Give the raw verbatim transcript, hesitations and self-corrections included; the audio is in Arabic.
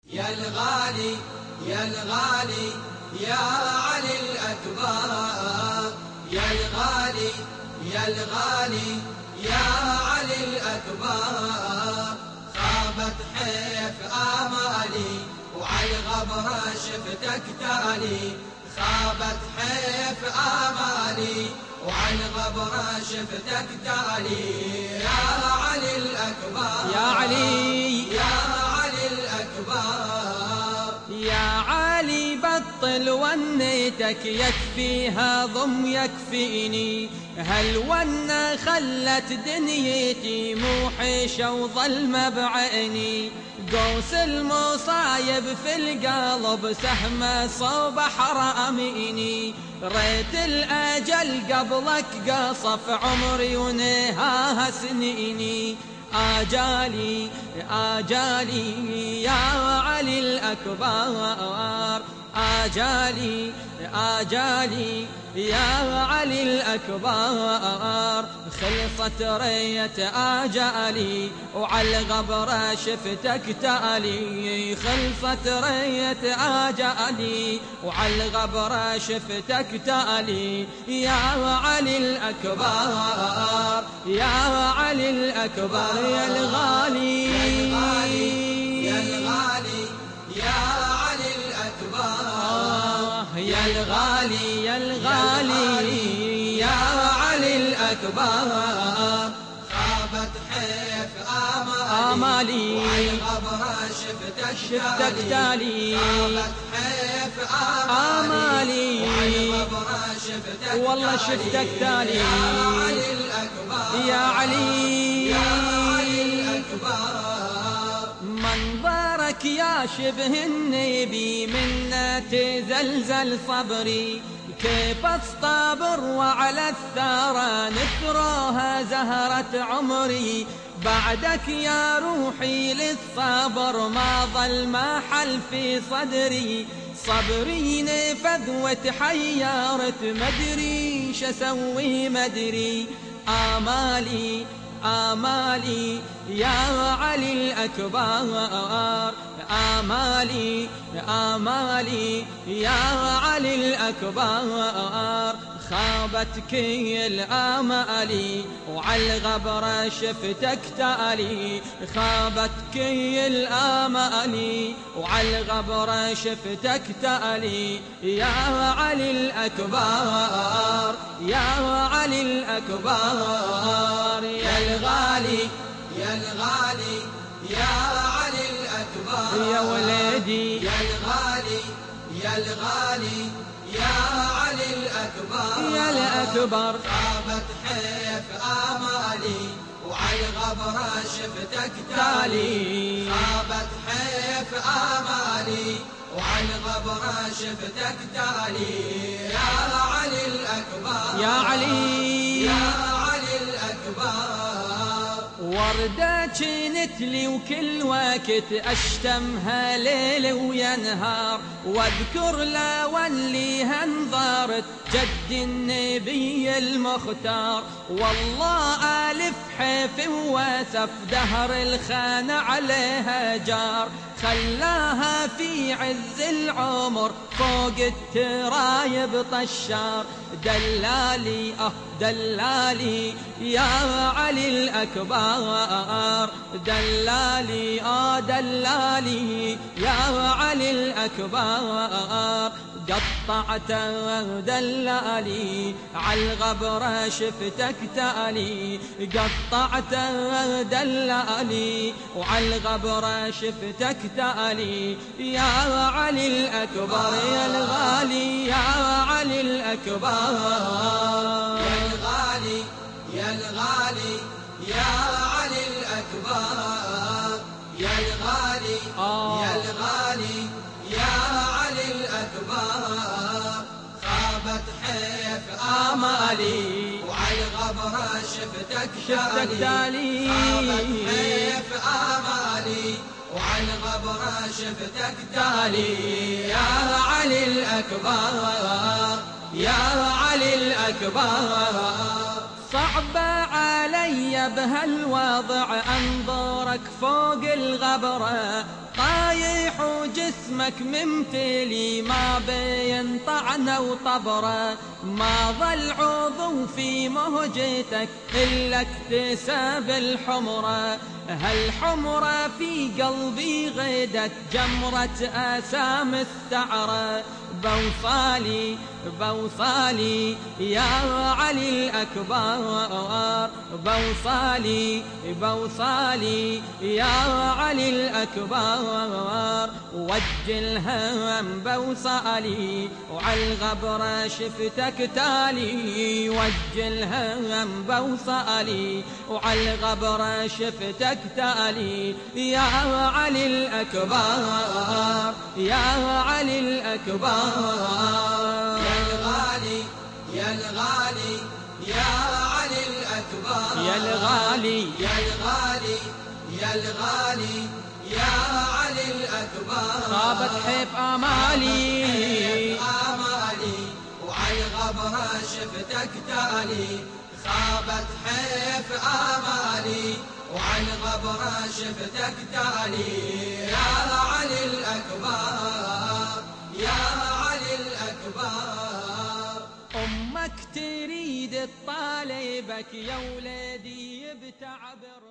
يا الغالي يا الغالي يا علي الأكبر، يا الغالي يا الغالي يا علي الأكبر، خابت حيف آمالي وعلى الغبرة شفتك تالي، خابت حيف آمالي وعلى الغبرة شفتك تالي، يا علي الأكبر يا علي يا علي الأكبر، يا علي بطل ونيتك يكفيها ضم يكفيني، هالونة خلت دنيتي موحشة وظلمة بعيني، قوس المصايب في القلب سهمة صوب حراميني، ريت الأجل قبلك قصف عمري ونهاها سنيني، آجالي آجالي يا علي الأكبر، آجالي آجالي يا علي الأكبر، خلصت رية آجالي وعلى الغبرة شفتك تالي، خلصت رية آجالي وعلى الغبرة شفتك تالي، يا علي الأكبر يا علي الأكبر، يا الغالي يا الغالي يا علي الأكبر، يا الغالي يا الغالي يا علي الأكبر، خابت حيف آمالي آمالي وعلى الغبرة شفتك شفتك تالي، خابت حيف آمالي وعلى الغبرة شفتك والله شفتك تالي، يا علي الأكبر يا علي يا علي الأكبر، منظرك يا شبه النبي منا تزلزل صبري، كيف اصطبر وعلى الثرى نثرها زهرة عمري، بعدك يا روحي للصبر ما ظل ما حل في صدري، صبري نفذ وتحيرت مدري شسوي مدري، آمالي آمالي يا علي الأكبر، آمالي آمالي يا علي الأكبر، خابت كل آمالي وعلى الغبرة شفتك تالي، خابت كل آمالي وعلى الغبرة شفتك تالي، يا علي الأكبر يا علي الأكبر، يا الغالي يا الغالي يا علي الأكبر، يا ولدي يا الغالي يا الغالي يا علي الأكبر، يا الأكبر، خابت حيف آمالي وعلى الغبرة شفتك تالي، خابت حيف آمالي وعلى الغبرة شفتك تالي، يا علي الأكبر يا علي يا علي الأكبر، وردة كنت لي وكل وقت أشتمها ليل ويا نهار، واذكر لا وليها انظرت جد النبي المختار، والله ألف حيف واسف دهر الخان عليها جار، خلاها في عز العمر فوق الترايب طشار، دلالي اه دلالي يا علي الأكبر، دلالي اه دلالي يا علي الأكبر، قطعته دلالي على الغبرة شفتك تالي، قطعته دلالي وعلى الغبرة شفتك تالي، يا علي الأكبر يا الغالي يا علي الأكبر، يا الغالي يا الغالي يا علي الأكبر، يا الغالي يا الغالي يا علي الأكبر، خابت حيف آمالي وعلى الغبرة شفتك شفتك تالي، خابت حيف آمالي وعلى الغبرة شفتك تالي، يا علي الأكبر يا علي الأكبر، صعب علي بهالوضع انظرك فوق الغبرة، طايح جسمك ممتلي ما بين طعنة وطبرة، ما ظل عضو في مهجتك إلا اكتساب الحمرة. هالحمرة في قلبي غدت جمرة آسام الثعرة، بوصالي بوصالي يا علي الأكبر، بوصالي بوصالي يا علي الأكبر. وجه هم بوصالي وعلى الغبرة شفتك تالي، وجه هم بوصالي وعلى الغبرة شفتك تالي. يا علي الأكبر يا علي الأكبر، يا الغالي يا الغالي يا علي الأكبر، يا الغالي يا الغالي يا الغالي يا علي الأكبر. خابت حيف آمالي آمالي وعلى الغبرة شفتك تالي، خابت حيف آمالي وعلى الغبرة شفتك تالي. يا علي الأكبر يا علي الأكبر. أمك تريد تطالبك يا ولدي بتعبر